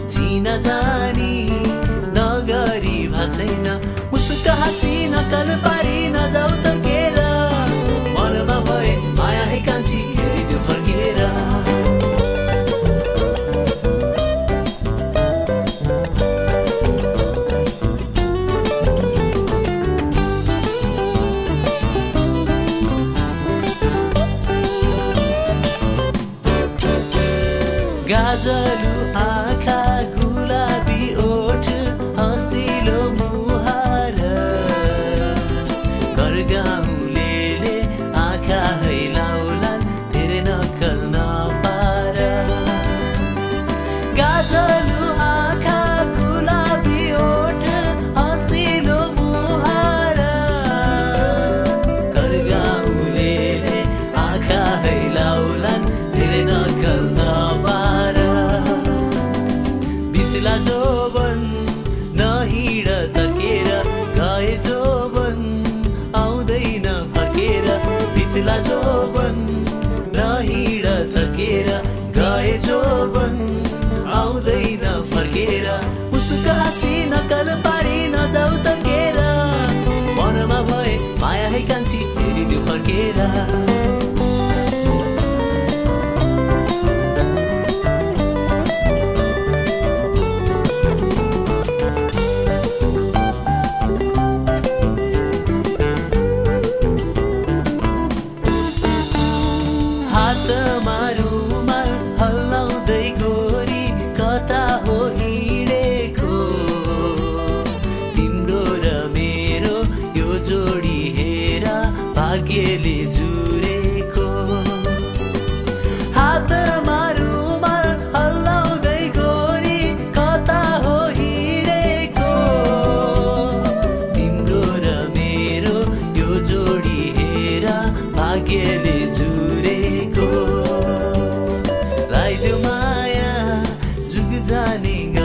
चिना जानी नगरी भाछैन मुसुक हाँसी नकल पारी नजाऊ तर्केर मनमा भए माया है कान्छी हेरिदेऊ फर्केर गाजलु आँखा गुलाबी ओठ हँसिलो मुहार करगाउँले आँखा हैलाउलान् धेरै नक्कल नपार गाजलु आँखा गुलाबी ओठ हँसिलो मुहार करगाउँले आँखा हैलाउलान् धेरै नक्कल जोबन नहिड तर्केर गए जोबन आउँदैन फर्केर बित्ला जोबन नहिड तर्केर गए जोबन आउँदैन फर्केर मुसुक हाँसी नकल पारी नजाऊ तर्केर मनमा भए माया है कान्छी हेरिदेऊ फर्केर हातमा रुमाल हल्लाउँदै गोरी कता हो हिँडेको तिम्रो र मेरो यो जोडी हेर भाग्यले जुरेको हातमा रुमाल हल्लाउँदै गोरी कता हो हिँडेको तिम्रो र मेरो यो जोडी हेर भाग्यले जुरेको लाइदेऊ माया जुग जाने